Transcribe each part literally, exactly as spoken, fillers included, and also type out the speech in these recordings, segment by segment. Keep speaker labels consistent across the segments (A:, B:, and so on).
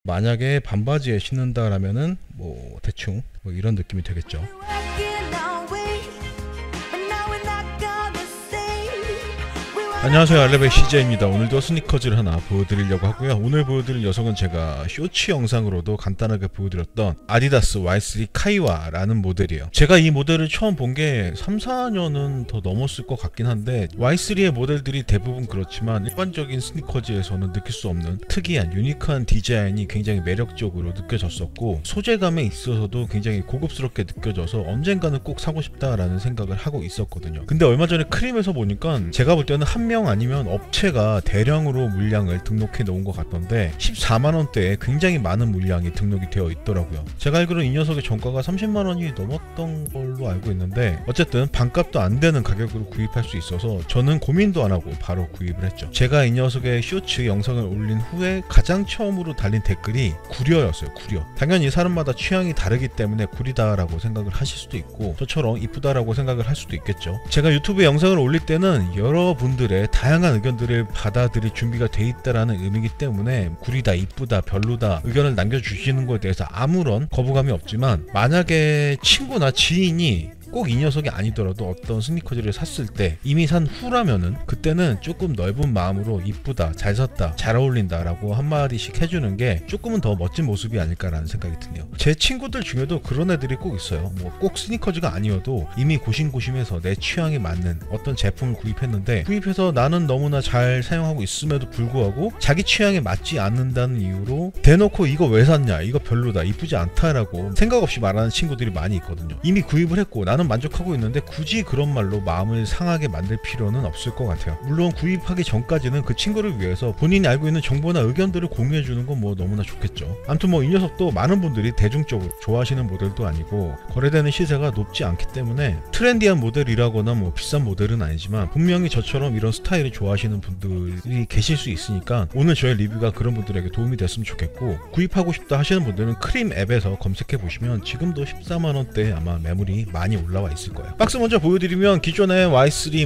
A: 만약에 반바지에 신는다라면은 뭐 대충 뭐 이런 느낌이 되겠죠. 안녕하세요, 알레베 씨제이입니다. 오늘도 스니커즈를 하나 보여드리려고 하고요. 오늘 보여드릴 녀석은 제가 쇼츠 영상으로도 간단하게 보여드렸던 아디다스 와이 쓰리 카이와라는 모델이에요. 제가 이 모델을 처음 본 게 삼, 사 년은 더 넘었을 것 같긴 한데 와이 쓰리의 모델들이 대부분 그렇지만 일반적인 스니커즈에서는 느낄 수 없는 특이한 유니크한 디자인이 굉장히 매력적으로 느껴졌었고, 소재감에 있어서도 굉장히 고급스럽게 느껴져서 언젠가는 꼭 사고 싶다라는 생각을 하고 있었거든요. 근데 얼마 전에 크림에서 보니까 제가 볼 때는 한 명 아니면 업체가 대량으로 물량을 등록해 놓은 것 같던데 십사만 원대에 굉장히 많은 물량이 등록이 되어 있더라고요. 제가 알기로 이 녀석의 정가가 삼십만 원이 넘었던 걸로 알고 있는데 어쨌든 반값도 안 되는 가격으로 구입할 수 있어서 저는 고민도 안 하고 바로 구입을 했죠. 제가 이 녀석의 쇼츠 영상을 올린 후에 가장 처음으로 달린 댓글이 구려였어요. 구려. 당연히 사람마다 취향이 다르기 때문에 구리다라고 생각을 하실 수도 있고 저처럼 이쁘다라고 생각을 할 수도 있겠죠. 제가 유튜브 영상을 올릴 때는 여러분들의 다양한 의견들을 받아들일 준비가 돼 있다라는 의미이기 때문에 구리다, 이쁘다, 별로다 의견을 남겨주시는 것에 대해서 아무런 거부감이 없지만, 만약에 친구나 지인이 꼭 이 녀석이 아니더라도 어떤 스니커즈를 샀을 때 이미 산 후라면은 그때는 조금 넓은 마음으로 이쁘다, 잘 샀다, 잘 어울린다 라고 한마디씩 해주는 게 조금은 더 멋진 모습이 아닐까라는 생각이 드네요. 제 친구들 중에도 그런 애들이 꼭 있어요. 뭐 꼭 스니커즈가 아니어도 이미 고심고심해서 내 취향에 맞는 어떤 제품을 구입했는데 구입해서 나는 너무나 잘 사용하고 있음에도 불구하고 자기 취향에 맞지 않는다는 이유로 대놓고 이거 왜 샀냐, 이거 별로다, 이쁘지 않다라고 생각 없이 말하는 친구들이 많이 있거든요. 이미 구입을 했고 나는 만족하고 있는데 굳이 그런 말로 마음을 상하게 만들 필요는 없을 것 같아요. 물론 구입하기 전까지는 그 친구를 위해서 본인이 알고 있는 정보나 의견들을 공유해주는 건 뭐 너무나 좋겠죠. 아무튼 뭐 이 녀석도 많은 분들이 대중적으로 좋아하시는 모델도 아니고 거래되는 시세가 높지 않기 때문에 트렌디한 모델이라거나 뭐 비싼 모델은 아니지만 분명히 저처럼 이런 스타일을 좋아하시는 분들이 계실 수 있으니까 오늘 저의 리뷰가 그런 분들에게 도움이 됐으면 좋겠고, 구입하고 싶다 하시는 분들은 크림 앱에서 검색해 보시면 지금도 십사만 원대에 아마 매물이 많이 올라와 있을 거예요. 박스 먼저 보여드리면 기존의 와이 쓰리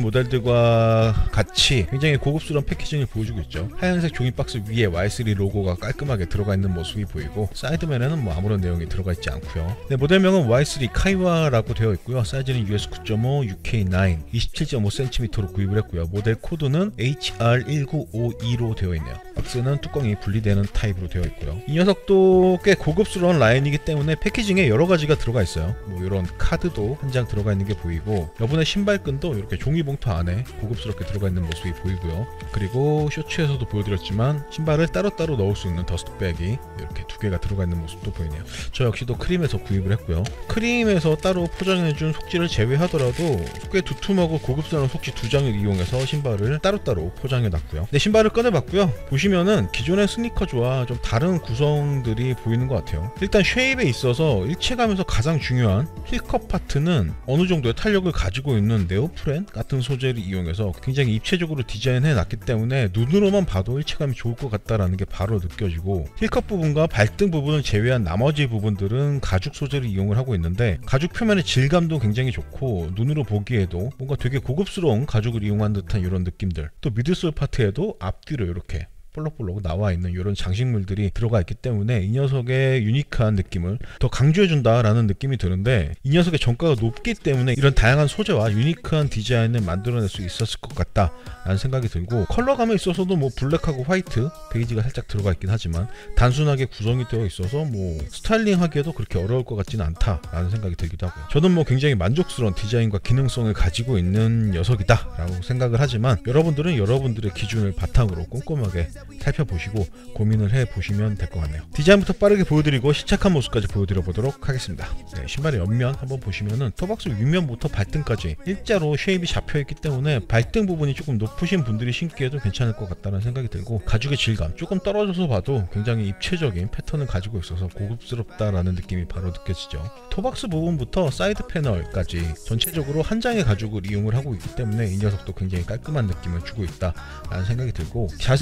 A: 모델들과 같이 굉장히 고급스러운 패키징을 보여주고 있죠. 하얀색 종이 박스 위에 와이 쓰리 로고가 깔끔하게 들어가 있는 모습이 보이고 사이드면에는 뭐 아무런 내용이 들어가 있지 않고요. 네, 모델명은 와이 쓰리 카이와라고 되어 있고요. 사이즈는 유에스 구 점 오, 유케이 나인, 이십칠 점 오 센티미터로 구입을 했고요. 모델 코드는 에이치 알 일구오이로 되어 있네요. 박스는 뚜껑이 분리되는 타입으로 되어 있고요. 이 녀석도 꽤 고급스러운 라인이기 때문에 패키징에 여러 가지가 들어가 있어요. 뭐 이런 카드도 한 장 들어가 있는 게 보이고, 여분의 신발끈도 이렇게 종이봉투 안에 고급스럽게 들어가 있는 모습이 보이고요. 그리고 쇼츠에서도 보여드렸지만 신발을 따로따로 넣을 수 있는 더스트백이 이렇게 두 개가 들어가 있는 모습도 보이네요. 저 역시도 크림에서 구입을 했고요. 크림에서 따로 포장해준 속지를 제외하더라도 꽤 두툼하고 고급스러운 속지 두 장을 이용해서 신발을 따로따로 포장해 놨고요. 네, 신발을 꺼내봤고요. 보시면은 기존의 스니커즈와 좀 다른 구성들이 보이는 것 같아요. 일단 쉐입에 있어서 일체감에서 가장 중요한 힐컵 파트는 어느 정도의 탄력을 가지고 있는 네오프렌 같은 소재를 이용해서 굉장히 입체적으로 디자인해 놨기 때문에 눈으로만 봐도 일체감이 좋을 것 같다라는 게 바로 느껴지고, 힐컵 부분과 발등 부분을 제외한 나머지 부분들은 가죽 소재를 이용을 하고 있는데 가죽 표면의 질감도 굉장히 좋고 눈으로 보기에도 뭔가 되게 고급스러운 가죽을 이용한 듯한 이런 느낌들, 또 미드솔 파트에도 앞뒤로 이렇게 볼록볼록 나와 있는 이런 장식물들이 들어가 있기 때문에 이 녀석의 유니크한 느낌을 더 강조해준다라는 느낌이 드는데, 이 녀석의 정가가 높기 때문에 이런 다양한 소재와 유니크한 디자인을 만들어낼 수 있었을 것 같다 라는 생각이 들고, 컬러감에 있어서도 뭐 블랙하고 화이트, 베이지가 살짝 들어가 있긴 하지만 단순하게 구성이 되어 있어서 뭐 스타일링 하기에도 그렇게 어려울 것 같지는 않다 라는 생각이 들기도 하고요. 저는 뭐 굉장히 만족스러운 디자인과 기능성을 가지고 있는 녀석이다 라고 생각을 하지만, 여러분들은 여러분들의 기준을 바탕으로 꼼꼼하게 살펴보시고 고민을 해보시면 될 것 같네요. 디자인부터 빠르게 보여드리고 시착한 모습까지 보여드려 보도록 하겠습니다. 네, 신발의 옆면 한번 보시면은 토박스 윗면부터 발등까지 일자로 쉐입이 잡혀있기 때문에 발등 부분이 조금 높으신 분들이 신기에도 괜찮을 것 같다는 생각이 들고, 가죽의 질감 조금 떨어져서 봐도 굉장히 입체적인 패턴을 가지고 있어서 고급스럽다라는 느낌이 바로 느껴지죠. 토박스 부분부터 사이드 패널까지 전체적으로 한 장의 가죽을 이용을 하고 있기 때문에 이 녀석도 굉장히 깔끔한 느낌을 주고 있다라는 생각이 들고, 자세히 보시면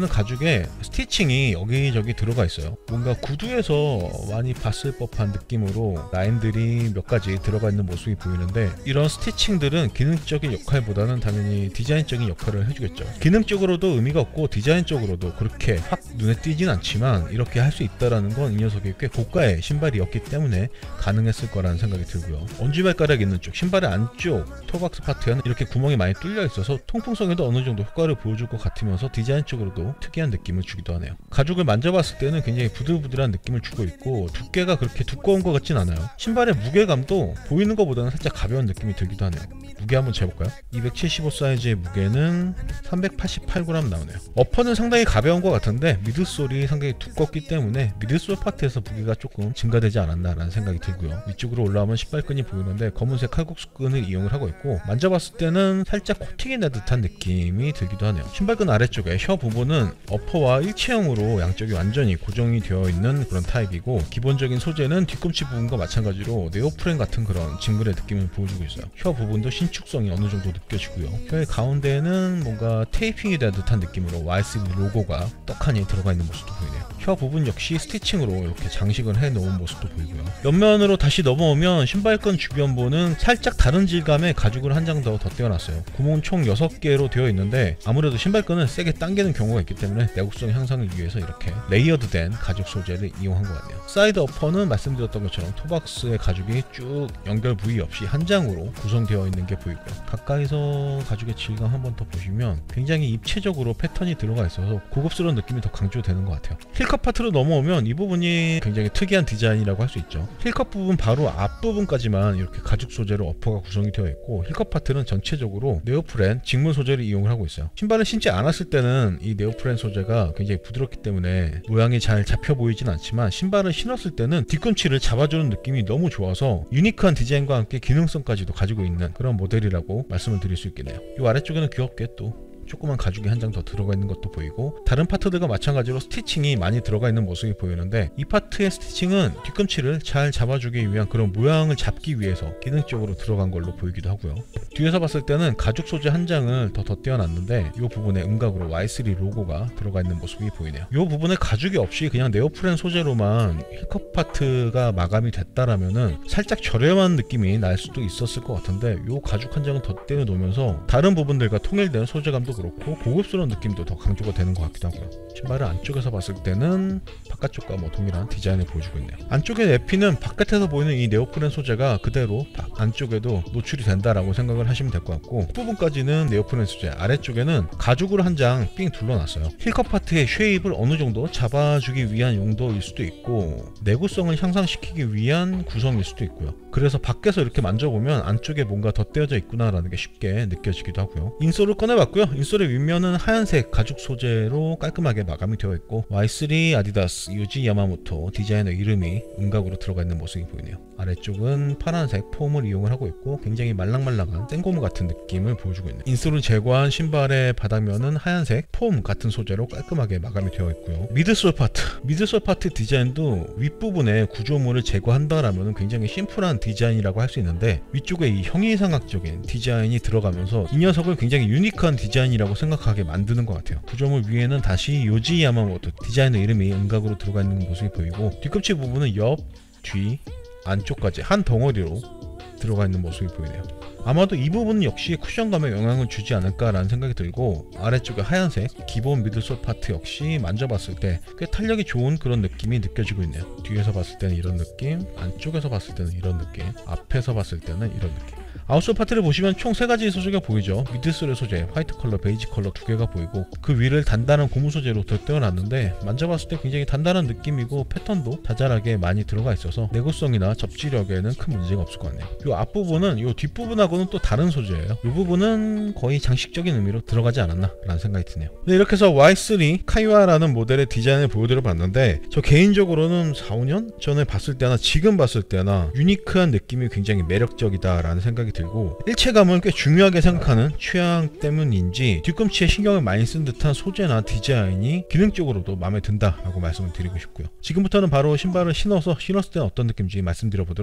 A: 때는 가죽에 스티칭이 여기저기 들어가 있어요. 뭔가 구두에서 많이 봤을 법한 느낌으로 라인들이 몇 가지 들어가 있는 모습이 보이는데, 이런 스티칭들은 기능적인 역할보다는 당연히 디자인적인 역할을 해주겠죠. 기능적으로도 의미가 없고 디자인적으로도 그렇게 확 눈에 띄진 않지만 이렇게 할 수 있다라는 건 이 녀석이 꽤 고가의 신발이었기 때문에 가능했을 거라는 생각이 들고요. 엄지발가락 있는 쪽, 신발의 안쪽 토박스 파트에는 이렇게 구멍이 많이 뚫려 있어서 통풍성에도 어느 정도 효과를 보여줄 것 같으면서 디자인적으로도 특이한 느낌을 주기도 하네요. 가죽을 만져봤을 때는 굉장히 부들부들한 느낌을 주고 있고 두께가 그렇게 두꺼운 것 같진 않아요. 신발의 무게감도 보이는 것보다는 살짝 가벼운 느낌이 들기도 하네요. 무게 한번 재볼까요? 이백칠십오 사이즈의 무게는 삼백팔십팔 그램 나오네요. 어퍼는 상당히 가벼운 것 같은데 미드솔이 상당히 두껍기 때문에 미드솔 파트에서 무게가 조금 증가되지 않았나 라는 생각이 들고요. 위쪽으로 올라오면 신발끈이 보이는데 검은색 칼국수끈을 이용을 하고 있고, 만져봤을 때는 살짝 코팅이 된 듯한 느낌이 들기도 하네요. 신발끈 아래쪽에 혀 부분은 어퍼와 일체형으로 양쪽이 완전히 고정이 되어 있는 그런 타입이고, 기본적인 소재는 뒤꿈치 부분과 마찬가지로 네오프렌 같은 그런 직물의 느낌을 보여주고 있어요. 혀 부분도 신축성이 어느 정도 느껴지고요. 혀의 가운데에는 뭔가 테이핑이 된 듯한 느낌으로 와이에스리 로고가 떡하니 들어가 있는 모습도 보이네요. 혀 부분 역시 스티칭으로 이렇게 장식을 해 놓은 모습도 보이고요. 옆면으로 다시 넘어오면 신발끈 주변부는 살짝 다른 질감의 가죽을 한 장 더 덧대어놨어요. 구멍은 총 여섯 개로 되어 있는데 아무래도 신발끈은 세게 당기는 경우가 있기 때문에 내구성 향상을 위해서 이렇게 레이어드된 가죽 소재를 이용한 것 같네요. 사이드 어퍼는 말씀드렸던 것처럼 토박스의 가죽이 쭉 연결 부위 없이 한 장으로 구성되어 있는 게 보이고요. 가까이서 가죽의 질감 한번 더 보시면 굉장히 입체적으로 패턴이 들어가 있어서 고급스러운 느낌이 더 강조되는 것 같아요. 힐컵 파트로 넘어오면 이 부분이 굉장히 특이한 디자인이라고 할 수 있죠. 힐컵 부분 바로 앞부분까지만 이렇게 가죽 소재로 어퍼가 구성이 되어 있고, 힐컵 파트는 전체적으로 네오프렌 직물 소재를 이용을 하고 있어요. 신발을 신지 않았을 때는 이 네오프렌 소재가 굉장히 부드럽기 때문에 모양이 잘 잡혀 보이진 않지만, 신발을 신었을 때는 뒤꿈치를 잡아주는 느낌이 너무 좋아서 유니크한 디자인과 함께 기능성까지도 가지고 있는 그런 모델이라고 말씀을 드릴 수 있겠네요. 이 아래쪽에는 귀엽게 또 조그만 가죽이 한 장 더 들어가 있는 것도 보이고, 다른 파트들과 마찬가지로 스티칭이 많이 들어가 있는 모습이 보이는데, 이 파트의 스티칭은 뒤꿈치를 잘 잡아주기 위한 그런 모양을 잡기 위해서 기능적으로 들어간 걸로 보이기도 하고요. 뒤에서 봤을 때는 가죽 소재 한 장을 더 덧대어놨는데 이 부분에 음각으로 와이에스리 로고가 들어가 있는 모습이 보이네요. 이 부분에 가죽이 없이 그냥 네오프렌 소재로만 힐컵 파트가 마감이 됐다라면은 살짝 저렴한 느낌이 날 수도 있었을 것 같은데, 이 가죽 한 장을 덧대어 놓으면서 다른 부분들과 통일된 소재감도 그렇고 고급스러운 느낌도 더 강조가 되는 것 같기도 하고요. 신발을 안쪽에서 봤을 때는 바깥쪽과 뭐 동일한 디자인을 보여주고 있네요. 안쪽의 내피는 바깥에서 보이는 이 네오프렌 소재가 그대로 안쪽에도 노출이 된다라고 생각을 하시면 될 것 같고, 부분까지는 네오프렌 소재, 아래쪽에는 가죽으로 한 장 삥 둘러놨어요. 힐컵 파트의 쉐입을 어느 정도 잡아주기 위한 용도일 수도 있고, 내구성을 향상시키기 위한 구성일 수도 있고요. 그래서 밖에서 이렇게 만져보면 안쪽에 뭔가 덧대어져 있구나라는 게 쉽게 느껴지기도 하고요. 인솔을 꺼내봤고요. 인솔의 윗면은 하얀색 가죽 소재로 깔끔하게 마감이 되어 있고, 와이쓰리 아디다스 유지 야마모토 디자이너 이름이 음각으로 들어가 있는 모습이 보이네요. 아래쪽은 파란색 폼을 이용을 하고 있고 굉장히 말랑말랑한 생고무 같은 느낌을 보여주고 있네요. 인솔을 제거한 신발의 바닥면은 하얀색 폼 같은 소재로 깔끔하게 마감이 되어 있고요. 미드솔 파트, 미드솔 파트 디자인도 윗부분에 구조물을 제거한다라면 굉장히 심플한 디자인이라고 할 수 있는데, 위쪽에 이 형이상학적인 디자인이 들어가면서 이 녀석을 굉장히 유니크한 디자인이라고 생각하게 만드는 것 같아요. 구조물 위에는 다시 요지 야마모토 디자이너 이름이 음각으로 들어가 있는 모습이 보이고, 뒤꿈치 부분은 옆, 뒤, 안쪽까지 한 덩어리로 들어가 있는 모습이 보이네요. 아마도 이 부분은 역시 쿠션감에 영향을 주지 않을까라는 생각이 들고, 아래쪽에 하얀색 기본 미들솔 파트 역시 만져봤을 때 꽤 탄력이 좋은 그런 느낌이 느껴지고 있네요. 뒤에서 봤을 때는 이런 느낌, 안쪽에서 봤을 때는 이런 느낌, 앞에서 봤을 때는 이런 느낌. 아웃솔 파트를 보시면 총 세 가지 소재가 보이죠. 미드솔의 소재, 화이트 컬러, 베이지 컬러 두 개가 보이고, 그 위를 단단한 고무 소재로 덧대어놨는데 만져봤을 때 굉장히 단단한 느낌이고 패턴도 자잘하게 많이 들어가 있어서 내구성이나 접지력에는 큰 문제가 없을 것 같네요. 이 앞부분은 이 뒷부분하고는 또 다른 소재예요. 이 부분은 거의 장식적인 의미로 들어가지 않았나 라는 생각이 드네요. 네, 이렇게 해서 와이쓰리 카이와라는 모델의 디자인을 보여드려 봤는데, 저 개인적으로는 사, 오 년 전에 봤을 때나 지금 봤을 때나 유니크한 느낌이 굉장히 매력적이다 라는 생각이 들고, 일체감을 꽤 중요하게 생각하는 취향 때문인지 뒤꿈치에 신경을 많이 쓴 듯한 소재나 디자인이 기능적으로도 마음에 든다 라고 말씀을 드리고 싶고요. 지금부터는 바로 신발을 신어서 신었을 때는 어떤 느낌인지 말씀드려 보도록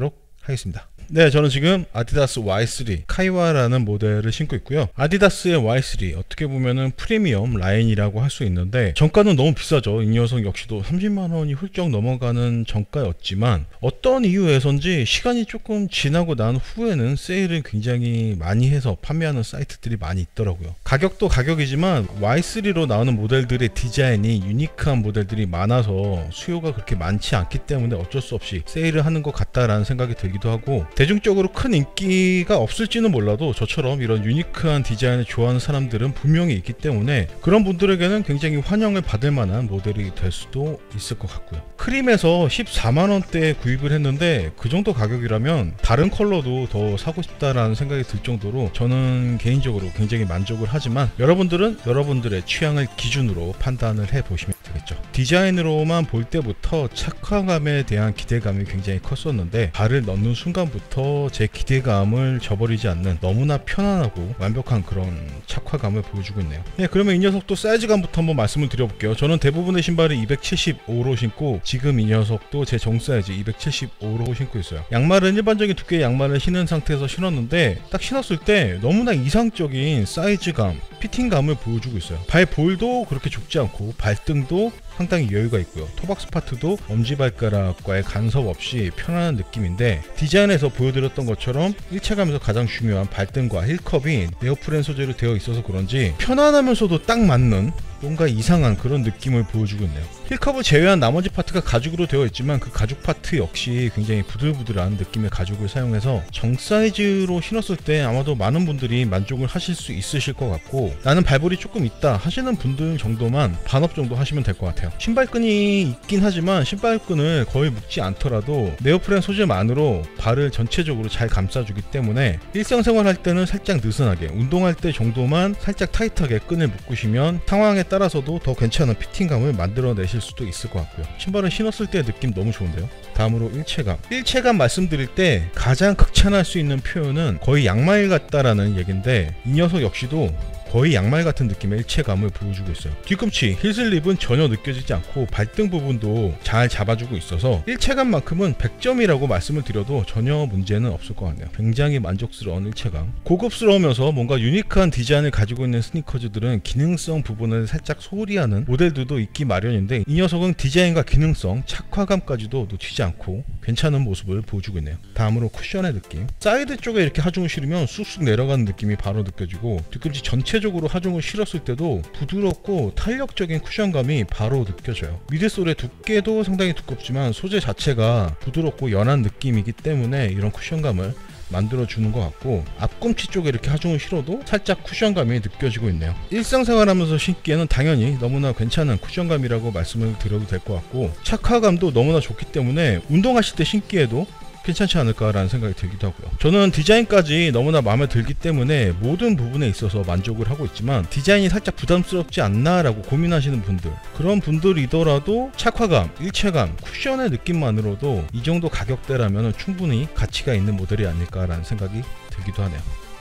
A: 하겠습니다. 네, 저는 지금 아디다스 와이 쓰리 카이와라는 모델을 신고 있고요. 아디다스의 와이 쓰리 어떻게 보면은 프리미엄 라인이라고 할 수 있는데 정가는 너무 비싸죠. 이 녀석 역시도 삼십만 원이 훌쩍 넘어가는 정가였지만 어떤 이유에선지 시간이 조금 지나고 난 후에는 세일을 굉장히 많이 해서 판매하는 사이트들이 많이 있더라고요. 가격도 가격이지만 와이 쓰리로 나오는 모델들의 디자인이 유니크한 모델들이 많아서 수요가 그렇게 많지 않기 때문에 어쩔 수 없이 세일을 하는 것 같다라는 생각이 들기도 하고, 대중적으로 큰 인기가 없을지는 몰라도 저처럼 이런 유니크한 디자인을 좋아하는 사람들은 분명히 있기 때문에 그런 분들에게는 굉장히 환영을 받을 만한 모델이 될 수도 있을 것 같고요. 크림에서 십사만 원대에 구입을 했는데 그 정도 가격이라면 다른 컬러도 더 사고 싶다라는 생각이 들 정도로 저는 개인적으로 굉장히 만족을 하지만, 여러분들은 여러분들의 취향을 기준으로 판단을 해보시면 되겠죠. 디자인으로만 볼 때부터 착화감에 대한 기대감이 굉장히 컸었는데 발을 넣는 순간부터 제 기대감을 저버리지 않는 너무나 편안하고 완벽한 그런 착화감을 보여주고 있네요. 네, 그러면 이 녀석도 사이즈감부터 한번 말씀을 드려볼게요. 저는 대부분의 신발을 이백칠십오로 신고 지금 이 녀석도 제 정 사이즈 이백칠십오로 신고 있어요. 양말은 일반적인 두께의 양말을 신은 상태에서 신었는데 딱 신었을 때 너무나 이상적인 사이즈감, 피팅감을 보여주고 있어요. 발 볼도 그렇게 좁지 않고 발등도 상당히 여유가 있고요. 토박스 파트도 엄지발가락과의 간섭 없이 편안한 느낌인데, 디자인에서 보여드렸던 것처럼 일체감에서 가장 중요한 발등과 힐컵이 네오프렌 소재로 되어 있어서 그런지 편안하면서도 딱 맞는 뭔가 이상한 그런 느낌을 보여주고 있네요. 힐컵을 제외한 나머지 파트가 가죽으로 되어 있지만 그 가죽 파트 역시 굉장히 부들부들한 느낌의 가죽을 사용해서 정 사이즈로 신었을 때 아마도 많은 분들이 만족을 하실 수 있으실 것 같고, 나는 발볼이 조금 있다 하시는 분들 정도만 반업 정도 하시면 될 것 같아요. 신발끈이 있긴 하지만 신발끈을 거의 묶지 않더라도 네오프렌 소재만으로 발을 전체적으로 잘 감싸주기 때문에 일상생활 할 때는 살짝 느슨하게, 운동할 때 정도만 살짝 타이트하게 끈을 묶으시면 상황에 따라서도 더 괜찮은 피팅감을 만들어내실 수도 있을 것 같고요. 신발을 신었을 때의 느낌 너무 좋은데요. 다음으로 일체감. 일체감 말씀드릴 때 가장 극찬할 수 있는 표현은 거의 양말 같다라는 얘긴데, 이 녀석 역시도 거의 양말 같은 느낌의 일체감을 보여주고 있어요. 뒤꿈치, 힐슬립은 전혀 느껴지지 않고 발등 부분도 잘 잡아주고 있어서 일체감만큼은 백 점이라고 말씀을 드려도 전혀 문제는 없을 것 같네요. 굉장히 만족스러운 일체감. 고급스러우면서 뭔가 유니크한 디자인을 가지고 있는 스니커즈들은 기능성 부분을 살짝 소홀히 하는 모델들도 있기 마련인데, 이 녀석은 디자인과 기능성, 착화감까지도 놓치지 않고 괜찮은 모습을 보여주고 있네요. 다음으로 쿠션의 느낌. 사이드 쪽에 이렇게 하중을 실으면 쑥쑥 내려가는 느낌이 바로 느껴지고, 뒤꿈치 전체적으로 하중을 실었을 때도 부드럽고 탄력적인 쿠션감이 바로 느껴져요. 미드솔의 두께도 상당히 두껍지만 소재 자체가 부드럽고 연한 느낌이기 때문에 이런 쿠션감을 만들어주는 것 같고, 앞꿈치 쪽에 이렇게 하중을 실어도 살짝 쿠션감이 느껴지고 있네요. 일상생활하면서 신기에는 당연히 너무나 괜찮은 쿠션감이라고 말씀을 드려도 될 것 같고, 착화감도 너무나 좋기 때문에 운동하실 때 신기에도 괜찮지 않을까라는 생각이 들기도 하고요. 저는 디자인까지 너무나 마음에 들기 때문에 모든 부분에 있어서 만족을 하고 있지만, 디자인이 살짝 부담스럽지 않나 라고 고민하시는 분들, 그런 분들이더라도 착화감, 일체감, 쿠션의 느낌만으로도 이 정도 가격대라면 충분히 가치가 있는 모델이 아닐까라는 생각이 들기도 하네요.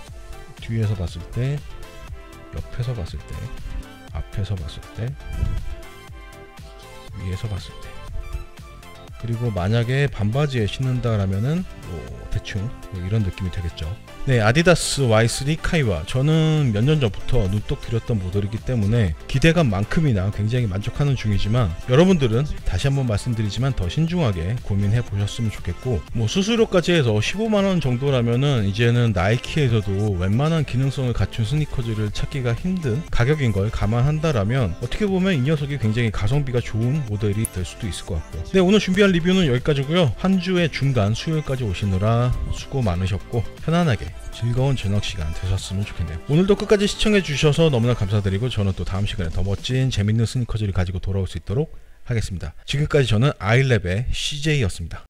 A: 뒤에서 봤을 때, 옆에서 봤을 때, 앞에서 봤을 때, 위에서 봤을 때, 그리고 만약에 반바지에 신는다라면은 뭐 대충 뭐 이런 느낌이 되겠죠. 네, 아디다스 와이 쓰리 카이와, 저는 몇 년 전부터 눈독 들였던 모델이기 때문에 기대감만큼이나 굉장히 만족하는 중이지만, 여러분들은 다시 한번 말씀드리지만 더 신중하게 고민해 보셨으면 좋겠고, 뭐 수수료까지 해서 십오만 원 정도라면은 이제는 나이키에서도 웬만한 기능성을 갖춘 스니커즈를 찾기가 힘든 가격인 걸 감안한다라면 어떻게 보면 이 녀석이 굉장히 가성비가 좋은 모델이 될 수도 있을 것 같고요. 네, 오늘 준비한 리뷰는 여기까지고요. 한 주의 중간 수요일까지 오시느라 수고 많으셨고 편안하게 즐거운 저녁 시간 되셨으면 좋겠네요. 오늘도 끝까지 시청해 주셔서 너무나 감사드리고, 저는 또 다음 시간에 더 멋진 재밌는 스니커즈를 가지고 돌아올 수 있도록 하겠습니다. 지금까지 저는 아이랩의 씨제이였습니다.